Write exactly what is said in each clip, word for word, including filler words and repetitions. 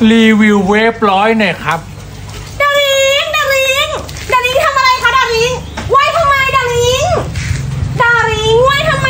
รีวิวเวฟร้อยหน่อยครับดาริงดาริงดาริงทำอะไรคะดาริงไหวทำไมดาริงดาริงไหวทำไม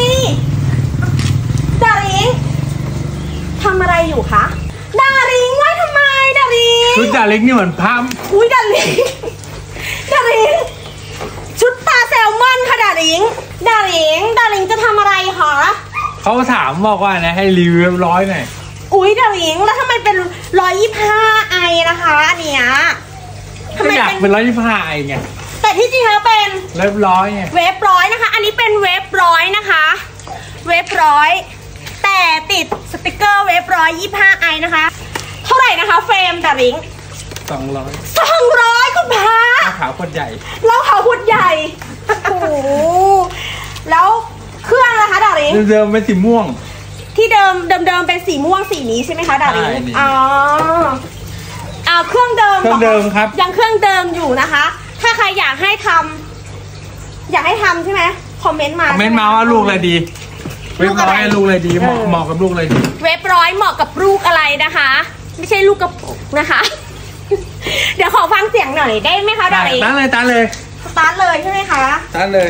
ดาริงทำอะไรอยู่คะดาริงไหวทำไมดาริงชุดดาริงนี่เหมือนพัมอุ้ยดาริงดาริงชุดปลาแซลมอนค่ะดาริงดาริงดาริงจะทำอะไรคะเขาถามบอกว่านะให้รีวิวร้อยหน่อยอุ้ยดาริงแล้วทำไมเป็นร้อยยี่สิบห้าไอนะคะอันเนี้ยทำไมอยากเป็นร้อยยี่สิบห้าไอไงแต่ที่จริงแล้วเป็นเวฟร้อยไงเวฟร้อยนะคะอันนี้เป็นเวฟร้อยนะคะเวฟร้อยแต่ติดสติกเกอร์เวฟร้อยยี่สิบห้าไอนะคะเท่าไหร่นะคะเฟรมดาริงสองร้อยสองร้อยคุณพระเหล้าขาวขวดใหญ่เหล้าขาวขวดใหญ่โอ้โหแล้วเครื่องนะคะดาริงเดิมเป็นสีม่วงที่เดิมเดิมเดิมเป็นสีม่วงสีนี้ใช่ไหมคะดาริงอ๋ออ่าเครื่องเดิมเครื่องเดิมครับยังเครื่องเดิมอยู่นะคะถ้าใครอยากให้ทำอยากให้ทำใช่ไหมคอมเมนต์มาคอมเมนต์มาว่าลูกอะไรดีเว็บร้อยลูกอะไรดีเหมาะเหมาะกับลูกอะไรดีเว็บร้อยเหมาะกับลูกอะไรนะคะไม่ใช่ลูกกระปุกนะคะเดี๋ยวขอฟังเสียงหน่อยได้ไหมคะดาริงตั้งเลยตั้งเลยสตาร์ทเลยใช่ไหมคะตั้งเลย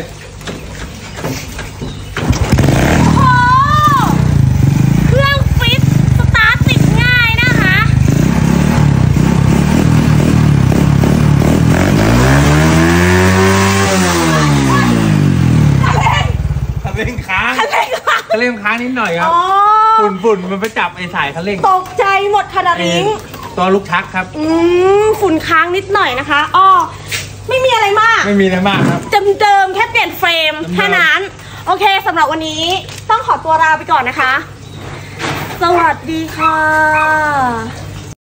โอ้เครื่องฟิตสตาร์ทติดง่ายนะคะคันเร่งค้างคันเร่งค้างคันเร่งค้างนิดหน่อยครับฝุ่นฝุ่นมันไปจับไอ้สายคันเร่งตกใจหมดค่ะดาริงตัวลูกชักครับอืมฝุ่นค้างนิดหน่อยนะคะอ้อไม่มีอะไรมากไม่มีอะไรมากครับเดิมๆแค่เปลี่ยนเฟรมแค่นั้นโอเคสำหรับวันนี้ต้องขอตัวลาไปก่อนนะคะสวัสดีค่ะ